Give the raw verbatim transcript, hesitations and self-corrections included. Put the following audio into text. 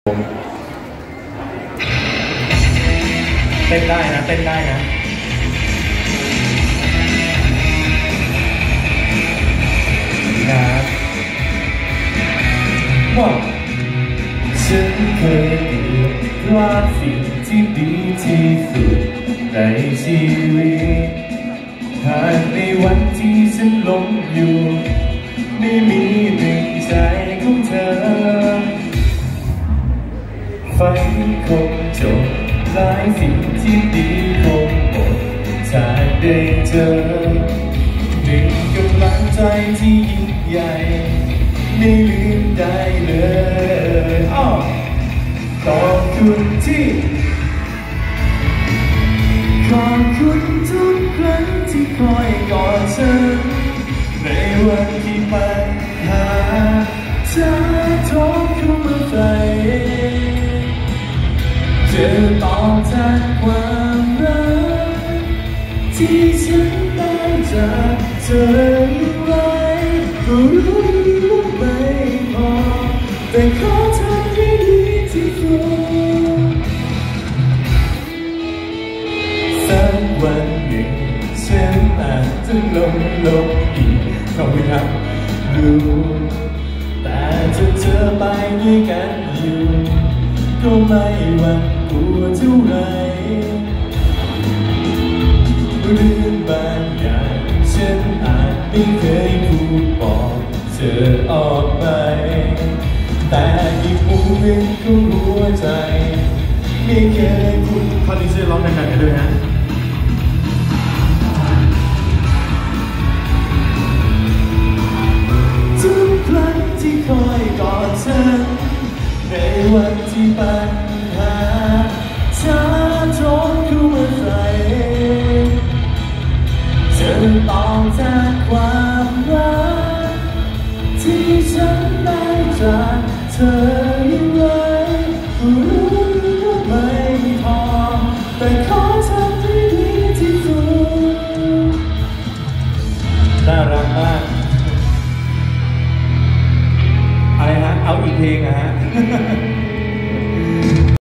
เต้นได้นะเต้นได้นะนะครับว่าฉันเคยเรียกว่าสิ่งที่ดีที่สุดในชีวิตหากในวันที่ฉันหลงอยู่ไม่มีหนึ่งใจของเธอฝันคงจบหลายสิ่งที่ดีคงหมดจากได้เจอหนึ่งกำลังใจที่ยิ่งใหญ่ไม่ลืมได้เลยอ้อขอบคุณที่ขอบคุณทุกครั้งที่คอยกอดฉันในวันที่ปัญหาจะท้อเข้ามาใส่เจอต่อจากความรักที่ฉันได้จากเธออยู่ไว้ก็รู้ว่าไม่พอแต่ขอทำให้ดีที่สุดสักวันหนึ่งฉันอาจจะลงลงอีกขอบคุณครับดูแต่จะเจอไปด้วยกันอยู่ก็ไม่หวั่นกลัวเท่าไรเรื่องบางอย่างฉันอาจไม่เคยพูดบอกเธอออกไปแต่อีกมุมหนึ่งของหัวใจไม่เคยพูดข้อนี้ช่วยร้องดังๆกันด้วยนะทุกครั้งที่คอยกอดฉันในวันที่ปัญหาช้าโจมเข้ามาใส่เจอต่อจากความรักที่ฉันได้จากเธออยู่ไว้ก็รู้ว่าไม่พอแต่ขอทำให้ดีที่สุดน่ารักมากอะไรฮะเอาอีกเพลงนะฮะ